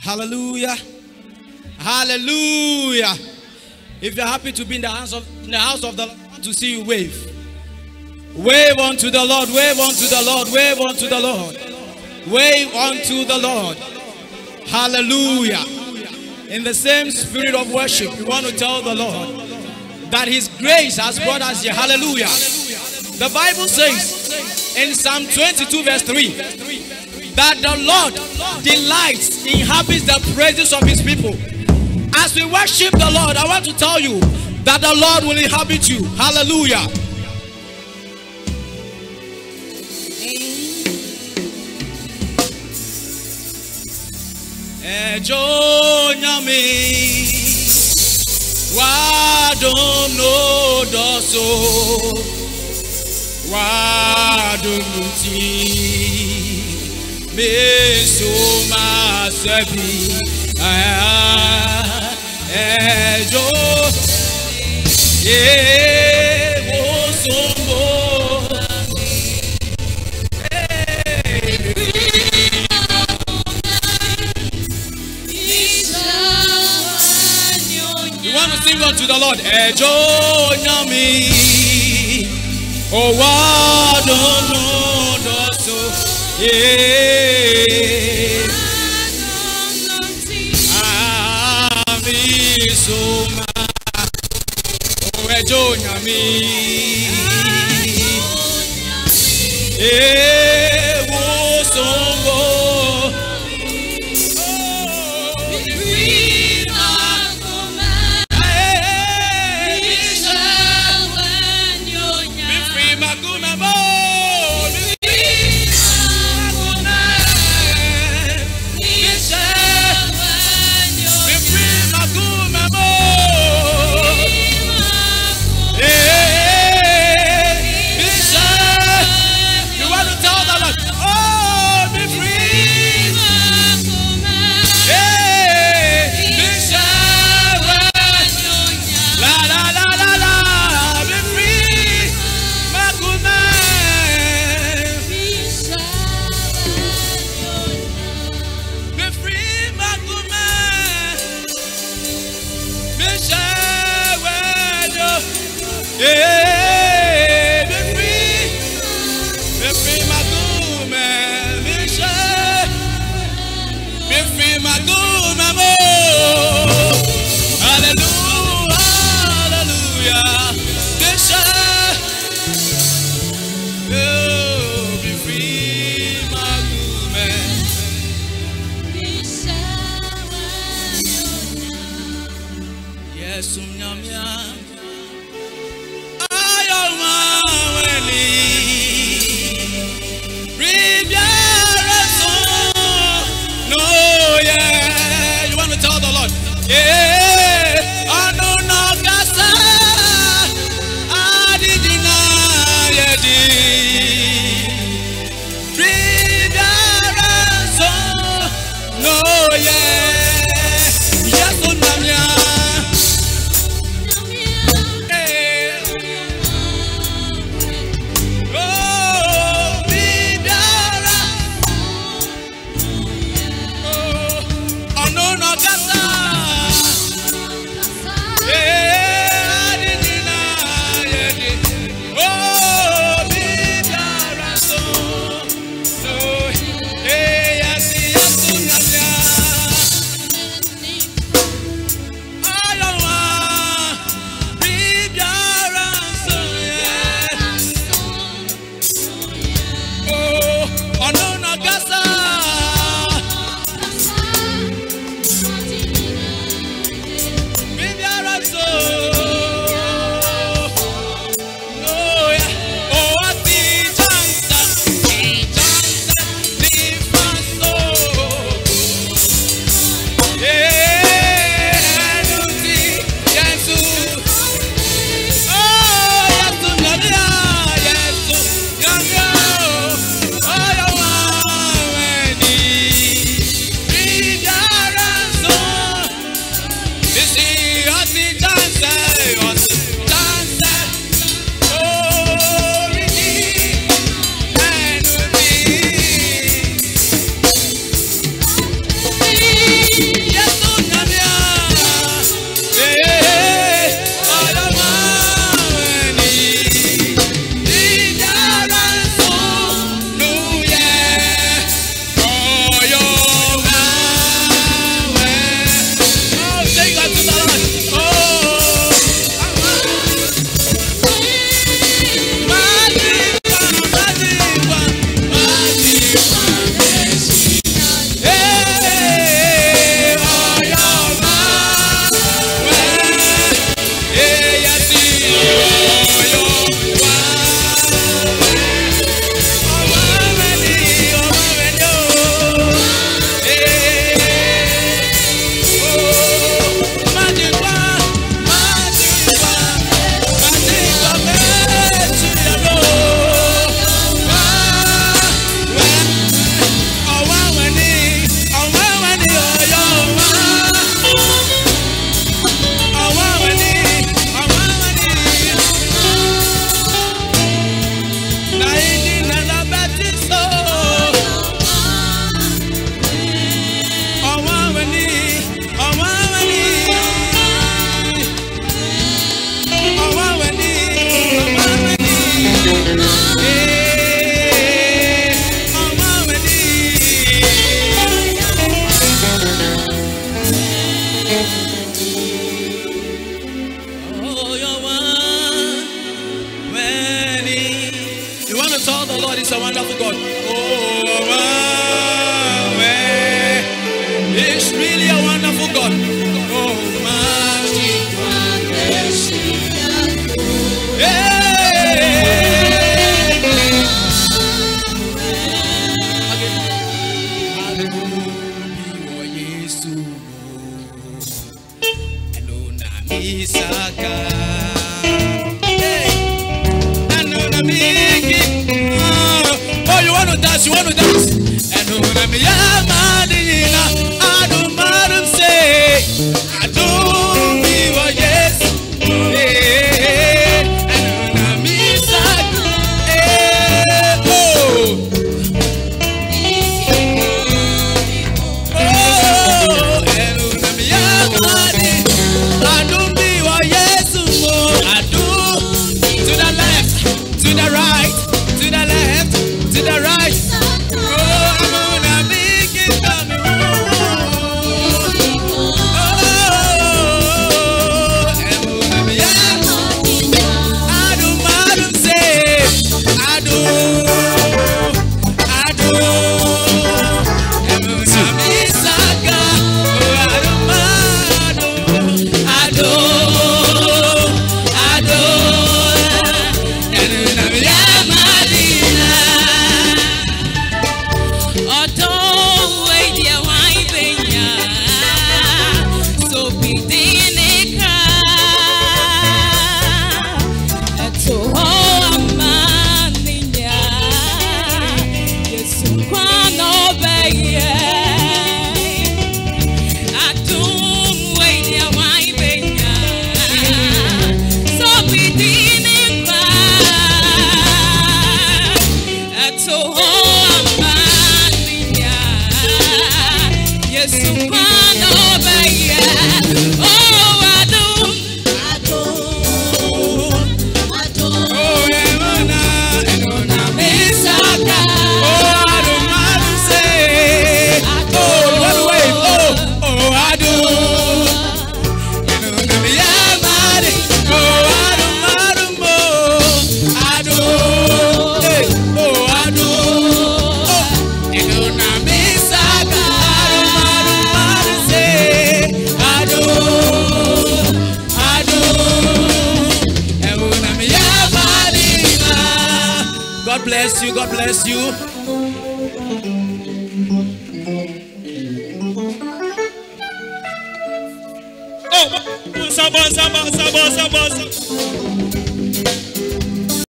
Hallelujah. Hallelujah. If you're happy to be in the house of the Lord, I want to see you wave. Wave unto the Lord, wave unto the Lord, wave unto the Lord. Wave unto the Lord. Hallelujah. In the same spirit of worship, we want to tell the Lord that His grace has brought us here. Hallelujah. The Bible says in Psalm 22 verse 3 that the Lord delights, inhabits the praises of His people. As we worship the Lord, I want to tell you that the Lord will inhabit you. Hallelujah. Ejo nyame wadom no doso wadom nuti meso masabi ejo wosombo sing unto the Lord. Ejo nyami o wadono doso ami soma o ejo nyami wo sombo a wonderful God. Oh, He's really a wonderful God. Oh, man. Oh, you want to dance? You want to dance? And I don't matter say I don't be what yes. God bless you. Oh,